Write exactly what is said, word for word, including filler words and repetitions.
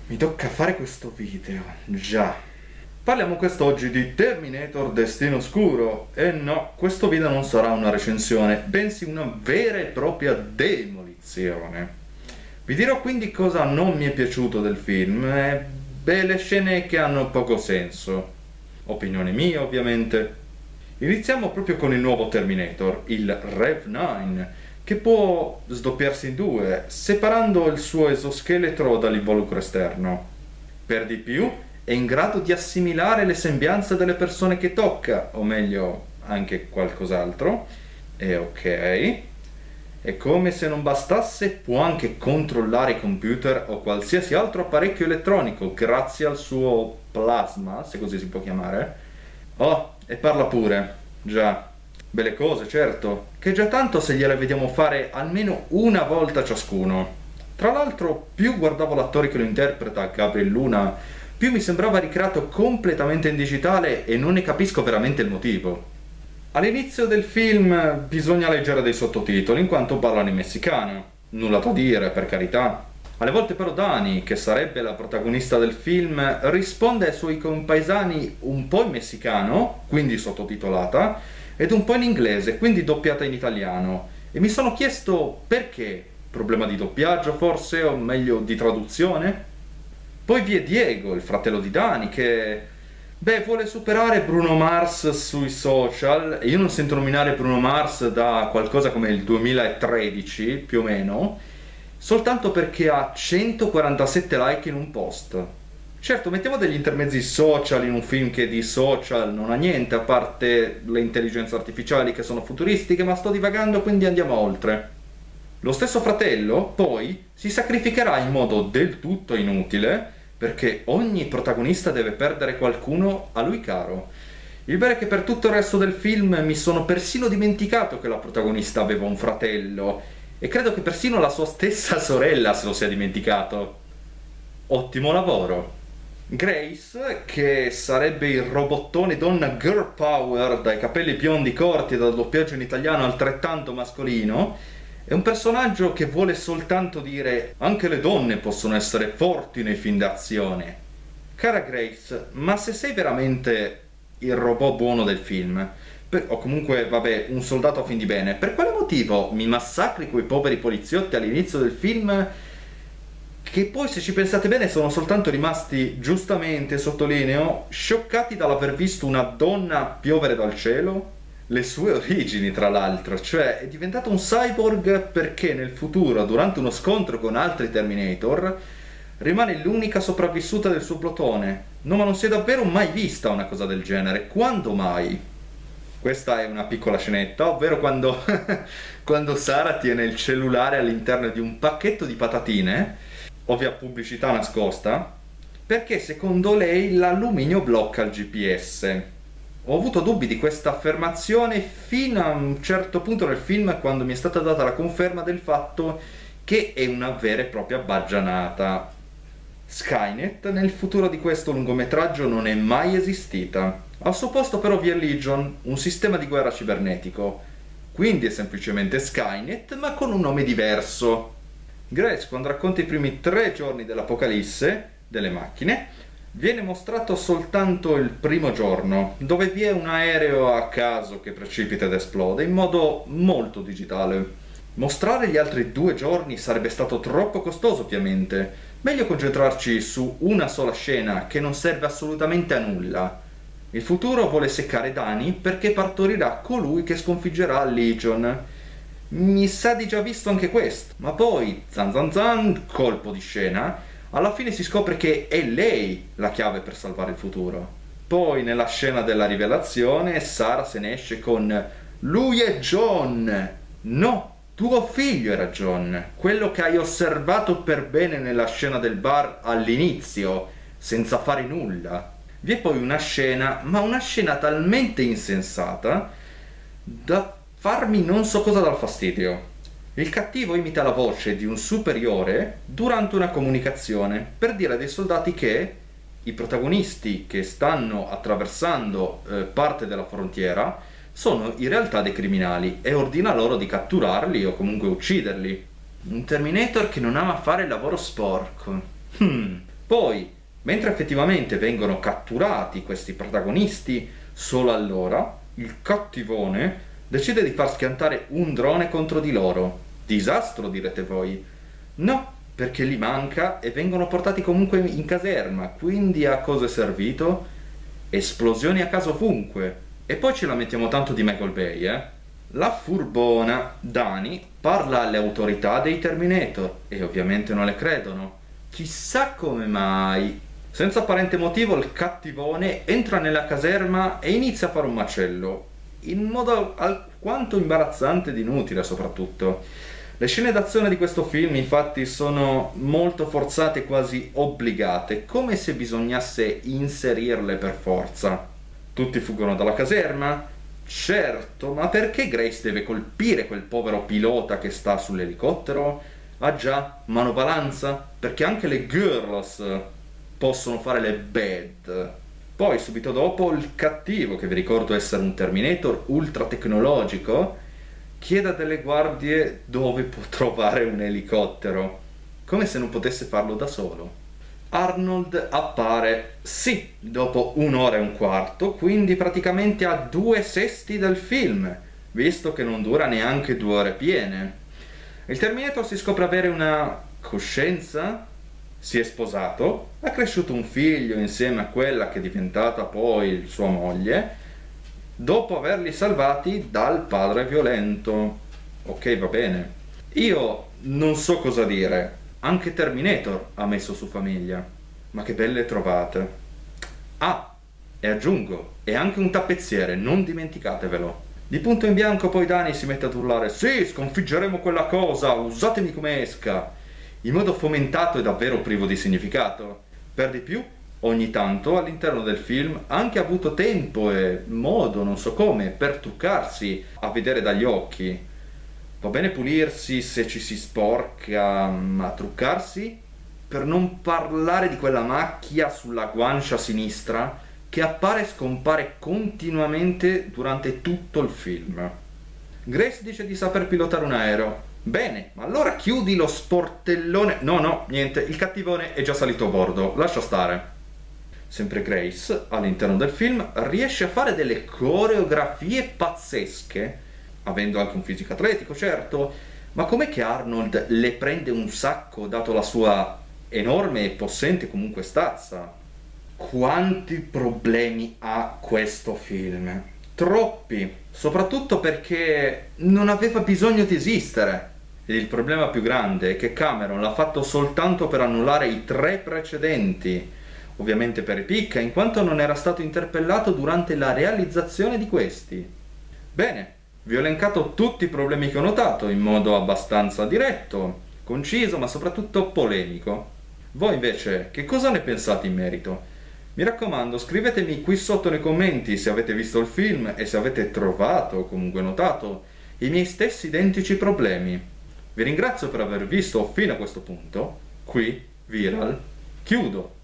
Mi tocca fare questo video, già. Parliamo quest'oggi di Terminator Destino Oscuro. E no, questo video non sarà una recensione, bensì una vera e propria demolizione. Vi dirò quindi cosa non mi è piaciuto del film e, beh, le scene che hanno poco senso. Opinione mia, ovviamente. Iniziamo proprio con il nuovo Terminator, il Rev nove, che può sdoppiarsi in due, separando il suo esoscheletro dall'involucro esterno. Per di più, è in grado di assimilare le sembianze delle persone che tocca, o meglio, anche qualcos'altro. E ok. E come se non bastasse, può anche controllare i computer o qualsiasi altro apparecchio elettronico grazie al suo plasma, se così si può chiamare. Oh, e parla pure. Già. Belle cose, certo, che già tanto se gliele vediamo fare almeno una volta ciascuno. Tra l'altro, più guardavo l'attore che lo interpreta, Gabriel Luna, più mi sembrava ricreato completamente in digitale e non ne capisco veramente il motivo. All'inizio del film bisogna leggere dei sottotitoli in quanto parlano in messicano. Nulla da dire, per carità. Alle volte però Dani, che sarebbe la protagonista del film, risponde ai suoi compaesani un po' in messicano, quindi sottotitolata, ed un po' in inglese, quindi doppiata in italiano. E mi sono chiesto perché. Problema di doppiaggio forse, o meglio di traduzione? Poi vi è Diego, il fratello di Dani, che, beh, vuole superare Bruno Mars sui social, e io non sento nominare Bruno Mars da qualcosa come il duemilatredici, più o meno, soltanto perché ha centoquarantasette like in un post. Certo, mettiamo degli intermezzi social in un film che di social non ha niente, a parte le intelligenze artificiali che sono futuristiche, ma sto divagando, quindi andiamo oltre. Lo stesso fratello, poi, si sacrificherà in modo del tutto inutile, perché ogni protagonista deve perdere qualcuno a lui caro. Il vero è che per tutto il resto del film mi sono persino dimenticato che la protagonista aveva un fratello, e credo che persino la sua stessa sorella se lo sia dimenticato. Ottimo lavoro. Grace, che sarebbe il robottone donna girl power dai capelli biondi corti e dal doppiaggio in italiano altrettanto mascolino, è un personaggio che vuole soltanto dire anche le donne possono essere forti nei film d'azione. Cara Grace, ma se sei veramente il robot buono del film, per, o comunque, vabbè, un soldato a fin di bene, per quale motivo mi massacri quei poveri poliziotti all'inizio del film che poi, se ci pensate bene, sono soltanto rimasti, giustamente sottolineo, scioccati dall'aver visto una donna piovere dal cielo? Le sue origini, tra l'altro, cioè è diventato un cyborg perché nel futuro, durante uno scontro con altri Terminator, rimane l'unica sopravvissuta del suo plotone. No, ma non si è davvero mai vista una cosa del genere. Quando mai? Questa è una piccola scenetta, ovvero quando, quando Sara tiene il cellulare all'interno di un pacchetto di patatine, ovvia pubblicità nascosta, perché secondo lei l'alluminio blocca il G P S. Ho avuto dubbi di questa affermazione fino a un certo punto nel film, quando mi è stata data la conferma del fatto che è una vera e propria baggianata. Skynet nel futuro di questo lungometraggio non è mai esistita. Al suo posto però vi è Legion, un sistema di guerra cibernetico. Quindi è semplicemente Skynet, ma con un nome diverso. Grace, quando racconta i primi tre giorni dell'apocalisse delle macchine, viene mostrato soltanto il primo giorno, dove vi è un aereo a caso che precipita ed esplode in modo molto digitale. Mostrare gli altri due giorni sarebbe stato troppo costoso, ovviamente. Meglio concentrarci su una sola scena che non serve assolutamente a nulla. Il futuro vuole seccare Dani perché partorirà colui che sconfiggerà Legion. Mi sa di già visto anche questo, ma poi, zan zan zan, colpo di scena, alla fine si scopre che è lei la chiave per salvare il futuro. Poi, nella scena della rivelazione, Sara se ne esce con «Lui è John!» No, tuo figlio era John, quello che hai osservato per bene nella scena del bar all'inizio, senza fare nulla. Vi è poi una scena, ma una scena talmente insensata da farmi non so cosa dal fastidio. Il cattivo imita la voce di un superiore durante una comunicazione per dire a dei soldati che i protagonisti che stanno attraversando eh, parte della frontiera sono in realtà dei criminali e ordina loro di catturarli o comunque ucciderli. Un Terminator che non ama fare il lavoro sporco. Hmm. Poi, mentre effettivamente vengono catturati questi protagonisti, solo allora il cattivone decide di far schiantare un drone contro di loro. Disastro, direte voi. No, perché li manca e vengono portati comunque in caserma, quindi a cosa è servito? Esplosioni a caso ovunque. E poi ci lamentiamo tanto di Michael Bay, eh? La furbona Dani parla alle autorità dei Terminator e ovviamente non le credono. Chissà come mai. Senza apparente motivo il cattivone entra nella caserma e inizia a fare un macello, in modo alquanto imbarazzante ed inutile soprattutto. Le scene d'azione di questo film infatti sono molto forzate, quasi obbligate, come se bisognasse inserirle per forza. Tutti fuggono dalla caserma? Certo, ma perché Grace deve colpire quel povero pilota che sta sull'elicottero? Ah già, manovalanza? Perché anche le girls possono fare le bad. Poi subito dopo il cattivo, che vi ricordo essere un Terminator ultra tecnologico, chiede a delle guardie dove può trovare un elicottero, come se non potesse farlo da solo. Arnold appare, sì, dopo un'ora e un quarto, quindi praticamente a due sesti del film, visto che non dura neanche due ore piene. Il Terminator si scopre avere una coscienza, si è sposato, ha cresciuto un figlio insieme a quella che è diventata poi sua moglie, dopo averli salvati dal padre violento. Ok, va bene. Io non so cosa dire. Anche Terminator ha messo su famiglia. Ma che belle trovate. Ah, e aggiungo, è anche un tappezziere, non dimenticatevelo. Di punto in bianco poi Dani si mette ad urlare: sì, sconfiggeremo quella cosa, usatemi come esca, in modo fomentato e davvero privo di significato. Per di più, ogni tanto all'interno del film ha anche avuto tempo e modo, non so come, per truccarsi a vedere dagli occhi. Va bene pulirsi se ci si sporca, ma truccarsi? Per non parlare di quella macchia sulla guancia sinistra che appare e scompare continuamente durante tutto il film. Grace dice di saper pilotare un aereo. Bene, ma allora chiudi lo sportellone. No, no, niente, il cattivone è già salito a bordo, lascia stare. Sempre Grace, all'interno del film, riesce a fare delle coreografie pazzesche, avendo anche un fisico atletico, certo, ma com'è che Arnold le prende un sacco, dato la sua enorme e possente comunque stazza? Quanti problemi ha questo film? Troppi, soprattutto perché non aveva bisogno di esistere. E il problema più grande è che Cameron l'ha fatto soltanto per annullare i tre precedenti, ovviamente per ripicca, in quanto non era stato interpellato durante la realizzazione di questi. Bene, vi ho elencato tutti i problemi che ho notato in modo abbastanza diretto, conciso, ma soprattutto polemico. Voi invece, che cosa ne pensate in merito? Mi raccomando, scrivetemi qui sotto nei commenti se avete visto il film e se avete trovato o comunque notato i miei stessi identici problemi. Vi ringrazio per aver visto fino a questo punto. Qui, Viral, chiudo.